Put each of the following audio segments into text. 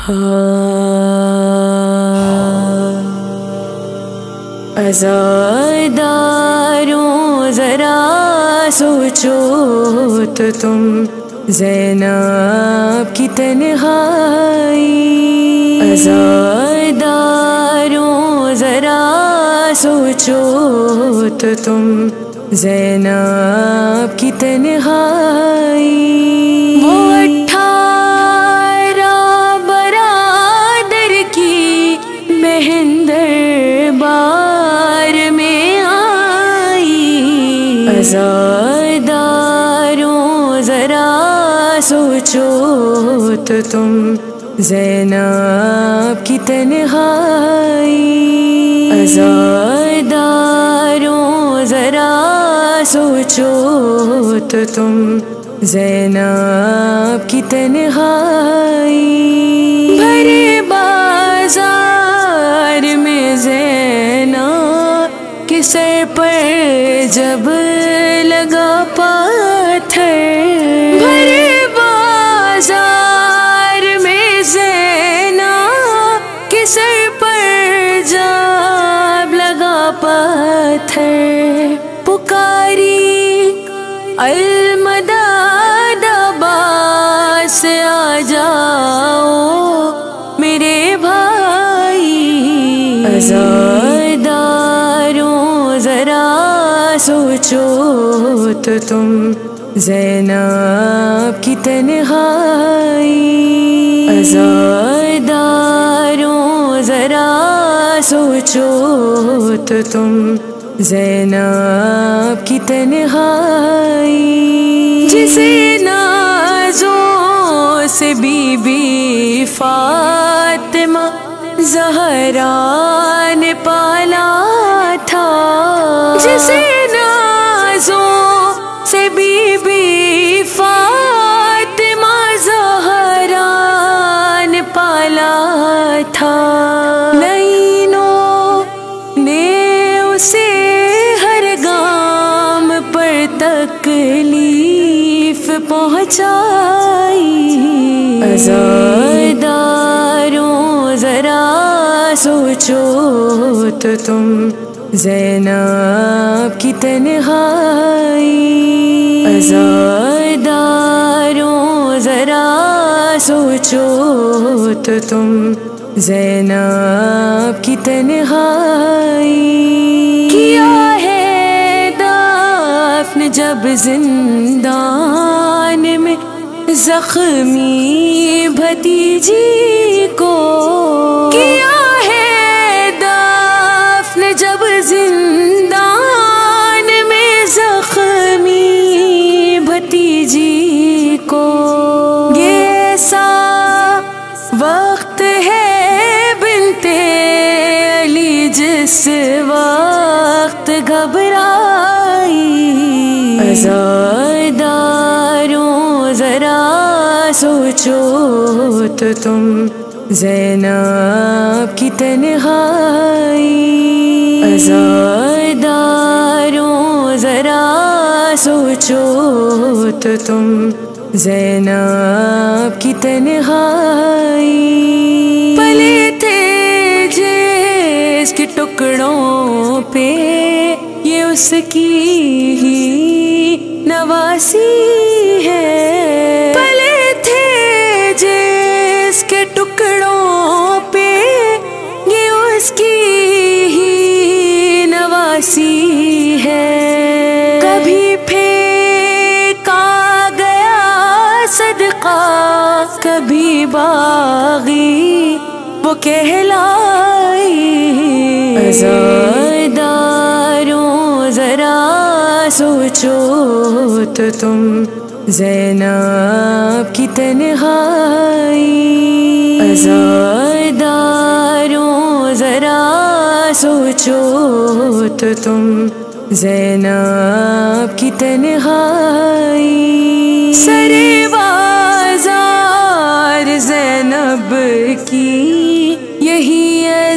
عزاداروں ذرا سوچو تو تم زینب کی تنہائی، عزاداروں ذرا سوچو تو تم زینب کی تنہائی، وہ 18 برادر کی بہن دربار میں آئی، عزاداروں ذرا سوچو تو تم زینب کی تنہائی، عزاداروں ذرا سوچو تو تم زینب کی تنہائی، بھرے بازار میں زینب کے سر پر جب لگا پتھر، بھرے بازار میں زینب کے سر پر جب لگا پتھر، پکاری المداد عباس آ جاؤ میرے بھائی، عزاداروں ذرا سوچو تو تم زینب کی تنہائی، عزاداروں ذرا سوچو تو تم زینب کی تنہائی، جسے نازوں سے بی بی فاطمہ زہرا نے پالا تھا، جسے نازوں سے بی بی فاطمہ زہرا نے پالا تھا، لعینوں نے اسے ہر گام پر تکلیف پہنچائی، عزاداروں ذرا سوچو تو تم زینب کی تنہائی، عزاداروں ذرا سوچو تو تم زینب کی تنہائی، کیا ہے دفن جب زندان میں زخمی بھتیجی کو، کیا ہے دفن جب زندان میں زخمی بھتیجی کو، یہ ایسا وقت ہے بنتے علی جس وقت گھبرائی، عزاداروں ذرا سوچو تو تم زینب کی تنہائی، عزاداروں ذرا سوچو تو تم زینب کی تنہائی، پلے تھے جس کے ٹکڑوں پہ یہ اس کی ہی نواسی ہے، پلے تھے جس کے ٹکڑوں پہ یہ اس کی ہی نواسی ہے، کبھی پھینکا گیا صدقہ کبھی باغی وہ کہلائی، عزاداروں ذرا سوچو تو تم زینب کی تنہائی، عزاداروں ذرا سوچو تو تم زینب کی تنہائی، سرے بازار زینب کی یہی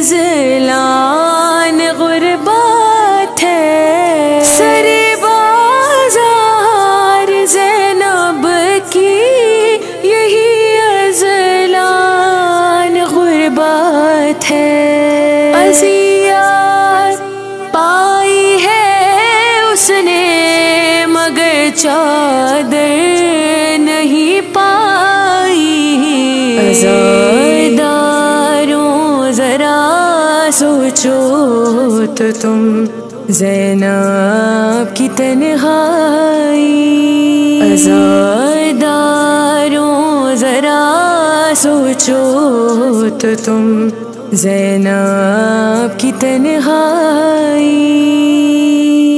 اذلان غربت ہے، سرے بازار زینب کی یہی اذلان چادر نہیں پائی عزاداروں ذرا سوچو تو تم زینب کی تنہائی عزاداروں ذرا سوچو تو تم زینب کی تنہائی